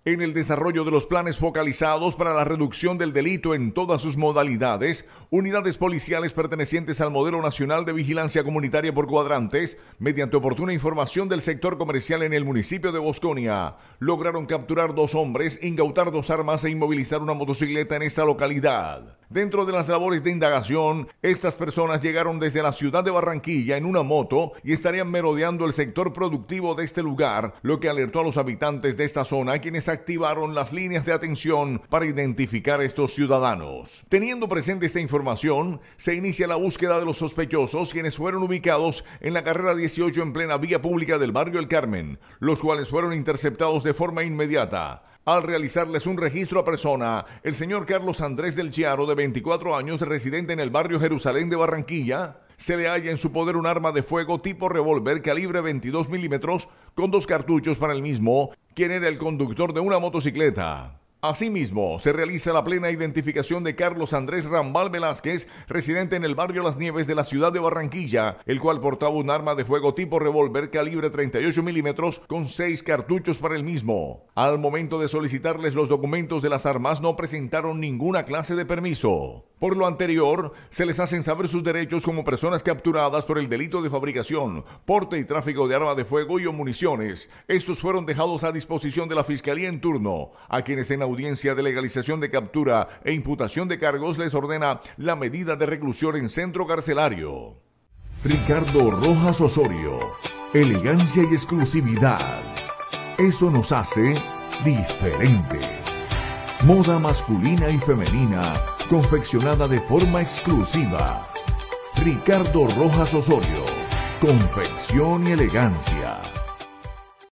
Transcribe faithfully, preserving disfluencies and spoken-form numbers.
En el desarrollo de los planes focalizados para la reducción del delito en todas sus modalidades, unidades policiales pertenecientes al Modelo Nacional de Vigilancia Comunitaria por Cuadrantes, mediante oportuna información del sector comercial en el municipio de Bosconia, lograron capturar dos hombres, incautar dos armas e inmovilizar una motocicleta en esta localidad. Dentro de las labores de indagación, estas personas llegaron desde la ciudad de Barranquilla en una moto y estarían merodeando el sector productivo de este lugar, lo que alertó a los habitantes de esta zona, quienes activaron las líneas de atención para identificar a estos ciudadanos. Teniendo presente esta información, se inicia la búsqueda de los sospechosos, quienes fueron ubicados en la carrera dieciocho en plena vía pública del barrio El Carmen, los cuales fueron interceptados de forma inmediata. Al realizarles un registro a persona, el señor Carlos Andrés del Chiaro, de veinticuatro años, residente en el barrio Jerusalén de Barranquilla, se le halla en su poder un arma de fuego tipo revólver calibre veintidós milímetros con dos cartuchos para el mismo, quien era el conductor de una motocicleta. Asimismo, se realiza la plena identificación de Carlos Andrés Rambal Velázquez, residente en el barrio Las Nieves de la ciudad de Barranquilla, el cual portaba un arma de fuego tipo revólver calibre treinta y ocho milímetros con seis cartuchos para el mismo. Al momento de solicitarles los documentos de las armas, no presentaron ninguna clase de permiso. Por lo anterior, se les hacen saber sus derechos como personas capturadas por el delito de fabricación, porte y tráfico de arma de fuego y o municiones. Estos fueron dejados a disposición de la Fiscalía en turno, a quienes en audiencia de legalización de captura e imputación de cargos les ordena la medida de reclusión en centro carcelario. Ricardo Rojas Osorio, elegancia y exclusividad. Eso nos hace diferentes. Moda masculina y femenina, confeccionada de forma exclusiva. Ricardo Rojas Osorio, confección y elegancia.